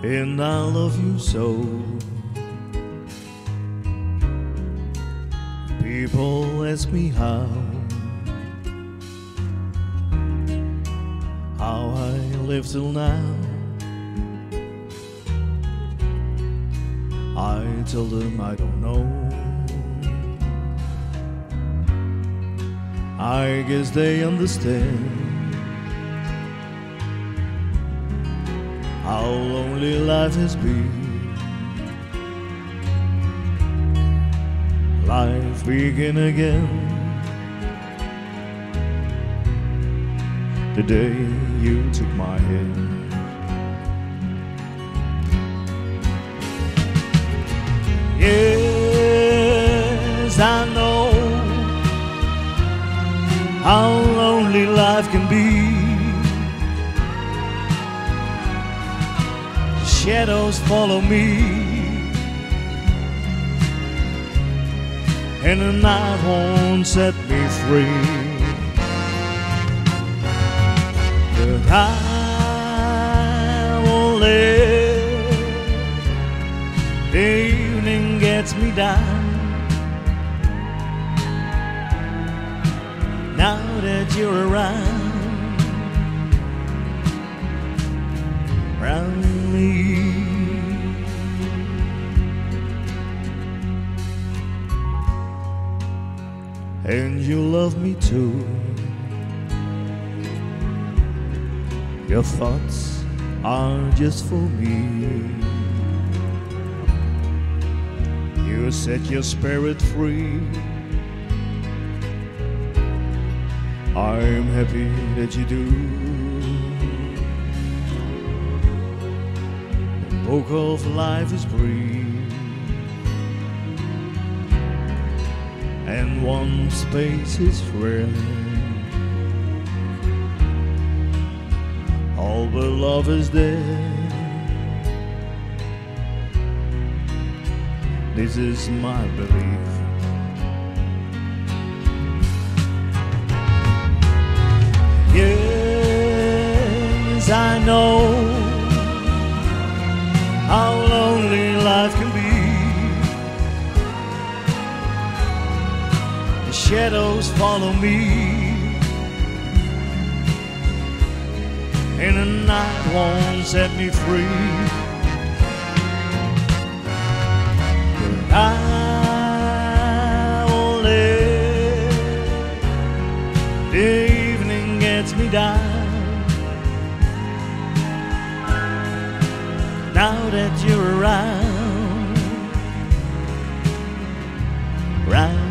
and I love you so. People ask me how I live till now. I tell them I don't know. I guess they understand how lonely life has been. Life begin again the day you took my hand. Yes, I know how lonely life can be. Shadows follow me, and the night won't set me free. But I won't let the evening gets me down. Now that you're around me. And you love me too. Your thoughts are just for me. You set your spirit free. I'm happy that you do. The book of life is brief, and one space is rare. All but love is there. This is my belief. Yes, I know how lonely life can be. The shadows follow me, and the night won't set me free. But I won't let the evening gets me down. Now that you're around